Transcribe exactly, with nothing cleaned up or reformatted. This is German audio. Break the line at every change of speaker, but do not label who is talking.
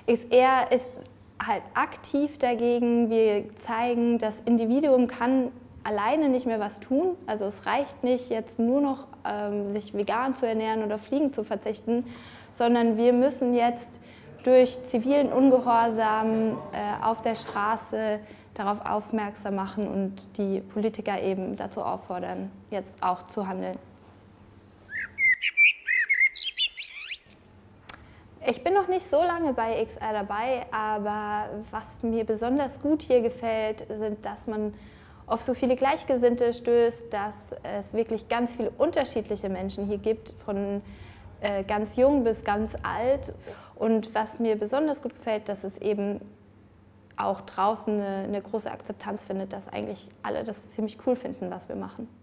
X R ist halt aktiv dagegen. Wir zeigen, das Individuum kann alleine nicht mehr was tun. Also es reicht nicht, jetzt nur noch ähm, sich vegan zu ernähren oder Fliegen zu verzichten, sondern wir müssen jetzt durch zivilen Ungehorsam äh, auf der Straße darauf aufmerksam machen und die Politiker eben dazu auffordern, jetzt auch zu handeln. Ich bin noch nicht so lange bei X R dabei, aber was mir besonders gut hier gefällt, sind, dass man auf so viele Gleichgesinnte stößt, dass es wirklich ganz viele unterschiedliche Menschen hier gibt, von äh, ganz jung bis ganz alt. Und was mir besonders gut gefällt, dass es eben auch draußen eine, eine große Akzeptanz findet, dass eigentlich alle das ziemlich cool finden, was wir machen.